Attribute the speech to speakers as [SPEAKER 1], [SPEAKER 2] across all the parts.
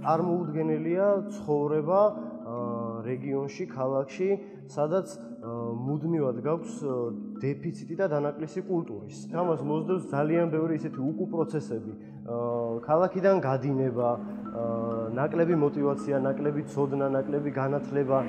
[SPEAKER 1] წარმოუდგენელია ცხოვრება რეგიონში, ქალაქში, სადაც მუდმივად გაქვს დეფიციტი და დანაკლისი კულტურის. ამას მოსდევს ძალიან ბევრი ისეთი უკუპროცესები, ქალაქიდან გადინება, ნაკლები мотивация, ნაკლები ცოდნა, ნაკლები განათლება.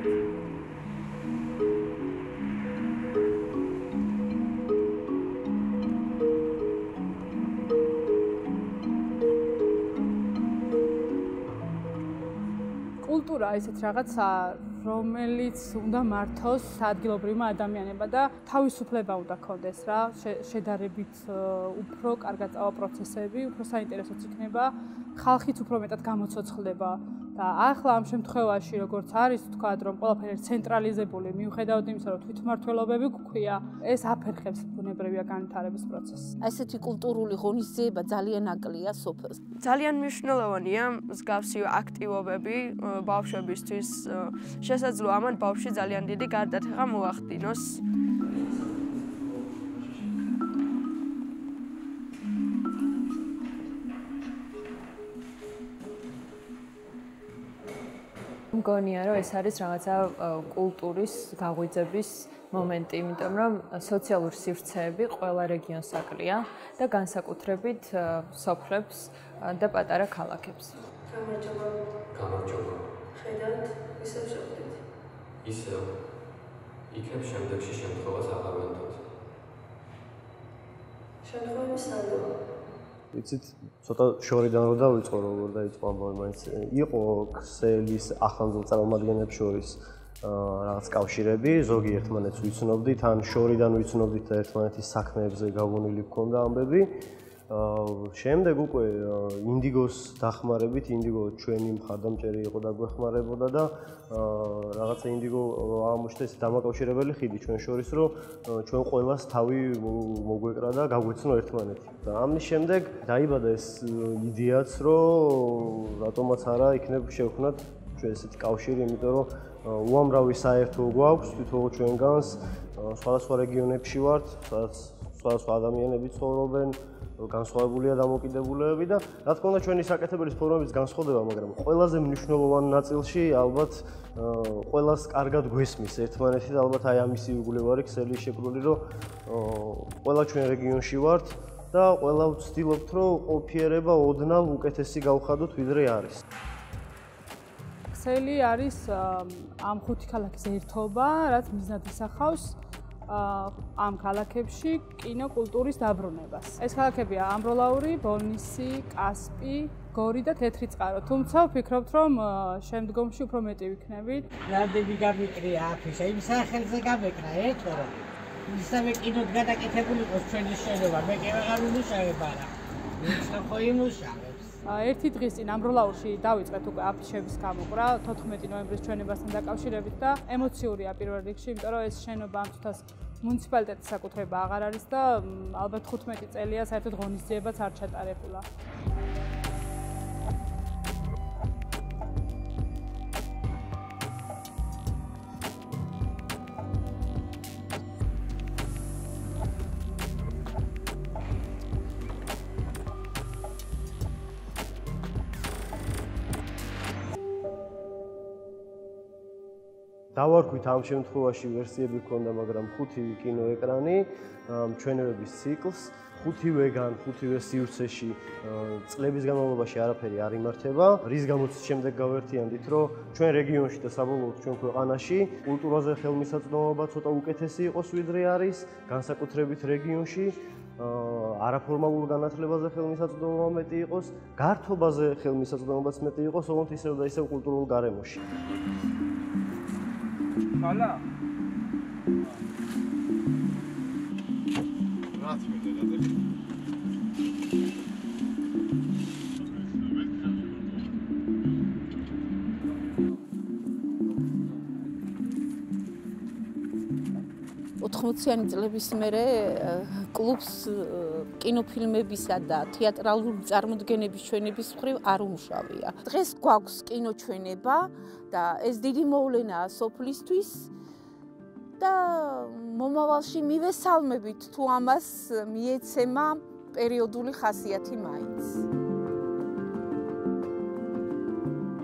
[SPEAKER 2] კულტურა ისეთ რაღაცა, რომელიც უნდა მართოს ადგილობრივმა ადამიანებმა და თავისუფლება უნდა ქონდეს რა, შედარებით უფრო კარგად წავა პროცესები, უფრო საინტერესოც იქნება, ხალხიც უფრო მეტად გამოცოცხლდება და ახლა ამ შემთხვევაში როგორც არის თქვათ რომ ყველაფერი ცენტრალიზებული მიუხედავად იმისა რომ თვითმმართველობები გვქვია, ეს აფერხებს ბუნებრივია განვითარების პროცესს.
[SPEAKER 3] ესეთი კულტურული ღონისძიება ძალიან აკლია სოფელს.
[SPEAKER 4] ძალიან მნიშვნელოვანია მსგავსი აქტივობები ბავშვებისთვის. შესაძლოა ამან ბავშვი ძალიან დიდი გარდატეხა მოახდინოს.
[SPEAKER 5] მგონია რომ ეს არის რაღაცა კულტურის გაღვიძების მომენტი, იმიტომ რომ სოციალური სივრცეები ყველა რეგიონს აკლია და განსაკუთრებით სოფლებს და პატარა ქალაქებს.
[SPEAKER 6] გამარჯობა.
[SPEAKER 7] ხედავთ, ისევ შევხვდით.
[SPEAKER 6] ისევ. იქნებ შემდეგში შემთხვევას აღარ ვენდოთ.
[SPEAKER 7] შემთხვევები სადაა?
[SPEAKER 1] იცით, ცოტა შორიდან რო დავიწყო, როგორ დაიწყო ამბავი, მაინც იყო ქსელის ახალგაზრდა წარმომადგენლებს შორის რაღაც კავშირები, ზოგი ერთმანეთს ვიცნობდით, ან შორიდან ვიცნობდით და ერთმანეთის საქმეებზე გაგონილი გქონდა ამბები. შემდეგ უკვე ინდიგოს დახმარებით, ინდიგო ჩვენი მხარდამჭერი იყო და გვეხმარებოდა და რაღაცა ინდიგო აღმოჩნდა ეს დამაკავშირებელი ხიდი ჩვენ შორის, რომ ჩვენ ყველას თავი მოგვეკრა და გაგვეცნო ერთმანეთი. და ამის შემდეგ დაიბადა ეს იდეაც, რომ რატომაც არა იქნებ შევქმნათ ჩვენ ესეთი კავშირი, იმიტომ რომ უამრავი საერთო გვაქვს თვითონ ჩვენგანს, სხვადასხვა რეგიონებში ვართ, სადაც სხვადასხვა ადამიანები ცხოვრობენ, განსხვავებულია დამოკიდებულებები და რა თქმა უნდა ჩვენი საკეთებელის ფორმების განსხვავდება, მაგრამ ყველაზე მნიშვნელოვან ნაწილში ალბათ ყველას კარგად გვესმის ერთმანეთი და ალბათ აი ამის იგულევარი ქსელი შექმნილი, რომ ყველა ჩვენ რეგიონში ვართ და ყველა ვცდილობთ, რომ ყოფიერება ოდნავ უკეთესი გავხადოთ, ვიდრე არის.
[SPEAKER 2] ქსელი არის ამ ხუთი ქალაქის ერთობა, რაც მიზნად ისახავს ამ ქალაქებში კინოკულტურის დაბრუნებას. ეს ქალაქებია ამბროლაური, ბოლნისი, კასპი, გორი და თეთრი წყარო. თუმცა ვფიქრობთ, რომ შემდგომში უფრო მეტი ვიქნებით.
[SPEAKER 8] რამდენი გამიკრია აფიშა, იმ სახელზე გამეკრა, ეთქო. ისევე კინოდ გადაკეთებული იყოს ჩვენი შენობა, მე კი ვეღარ ვიმუშავებ არა. ვინც ხო იმუშავებს.
[SPEAKER 2] ერთი დღის წინ ამბროლაურში დავიწყეთ უკვე აფიშების გამოყრა 14 ნოემბრის ჩვენებასთან დაკავშირებით და ემოციურია პირველ რიგში, იმიტომ რომ ეს შენობა ამ წუთას მუნიციპალიტეტის საკუთრება აღარ არის და ალბათ 15 წელია საერთოდ ღონისძიებაც არ ჩატარებულა.
[SPEAKER 1] დავარქვით ამ შემთხვევაში ვერსიები ჰქონდა, მაგრამ 5 კინოეკრანი, მჩვენებების ციკლს, 5-ვეგან, 5-ვე სივრცეში წლების განმავლობაში არაფერი არ იმართება, რის გამოც შემდეგ გავერთიანდით, რომ ჩვენ რეგიონში და საბოლოოდ ჩვენ ქვეყანაში კულტურაზე ხელმისაწვდომობა ცოტა უკეთესი იყოს, ვიდრე არის, განსაკუთრებით რეგიონში არაფორმალურ განათლებაზე ხელმისაწვდომობა მეტი იყოს, გართობაზე ხელმისაწვდომობაც მეტი იყოს, ოღონდ ისევ და ისევ კულტურულ გარემოში.
[SPEAKER 9] Hala.
[SPEAKER 3] ოთხმოციანი წლების მერე კლუბს კინოფილმებისა და თეატრალური წარმოდგენების ჩვენების მხრივ არ უმუშავია. დღეს გვაქვს კინოჩვენება და ეს დიდი მოვლენაა სოფლისთვის და მომავალში მივესალმებით თუ ამას მიეცემა პერიოდული ხასიათი მაინც.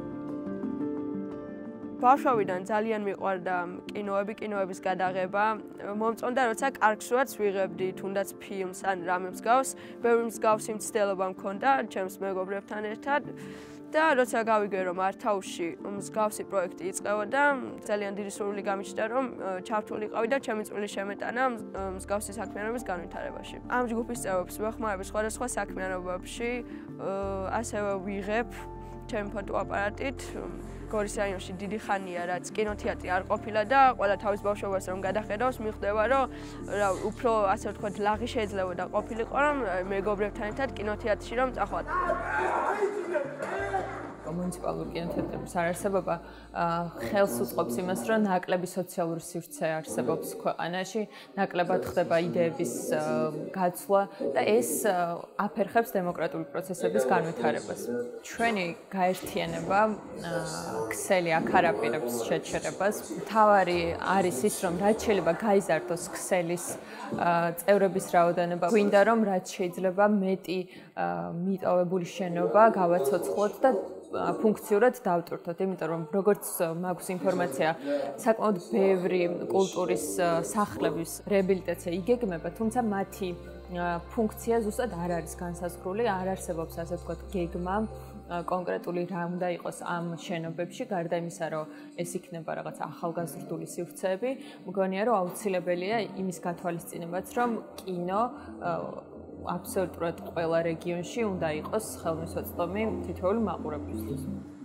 [SPEAKER 4] ბავშვობიდან ძალიან მიყვარდა კინოების გადაღება. მომწონდა როცა კარგსურათს ვიღებდი, თუნდაც ფილმს ან რამე მსგავს, ბევრი მსგავსი მცდელობა მქონდა ჩემს მეგობრებთან ერთად. და როცა გავიგე რომ ართაუსში მსგავსი პროექტი იწყებოდა, ძალიან დიდი სურვილი გამიჩნდა რომ ჩავთვლილიყავი და ჩემი წვლილი შემეტანა მსგავსი საქმიანობის განვითარებაში. ამ ჯგუფის წევრებს ვეხმარებით სხვადასხვა საქმიანობებში, ასევე ვიღებ ჩემი ფოტოაპარატით. გორის რაიონში დიდი ხანია რაც კინოთეატრი არ ყოფილა და ყველა თავის ბავშვობას რომ გადახედავს, მიხვდება რომ უფრო ასე ვთქვათ ლაღი შეიძლებოდა ყოფილიყო რომ მეგობრებთან ერთად კინოთეატრში რომ წახვათ.
[SPEAKER 5] მუნიციპალური კინოთეატრების არარსებობა ხელს უწყობს იმას, რომ ნაკლები სოციალური სივრცე არსებობს ქვეყანაში, ნაკლებად ხდება იდეების გაცვლა და ეს აფერხებს დემოკრატიული პროცესების განვითარებას. ჩვენი გაერთიანება ქსელი აქ არ აპირებს შეჩერებას. მთავარი არის ის, რომ რაც შეიძლება გაიზარდოს ქსელის წევრების რაოდენობა. გვინდა რომ რაც შეიძლება მეტი მიტოვებული შენობა გავაცოცხლოთ და ფუნქციურად დავტვირთოთ, იმიტომ რომ როგორც მაქვს ინფორმაცია, საკმაოდ ბევრი კულტურის სახლების რეაბილიტაცია იგეგმება, თუმცა მათი ფუნქცია ზუსტად არ არის განსაზღვრული, არ არსებობს ასე ვთქვათ გეგმა კონკრეტული რა უნდა იყოს ამ შენობებში, გარდა იმისა, რომ ეს იქნება რაღაც ახალგაზრდული სივრცეები, მგონია რომ აუცილებელია იმის გათვალისწინებაც, რომ კინო აბსოლუტურად ყველა რეგიონში უნდა იყოს ხელმისაწვდომი თითოეული მაყურებლისთვის.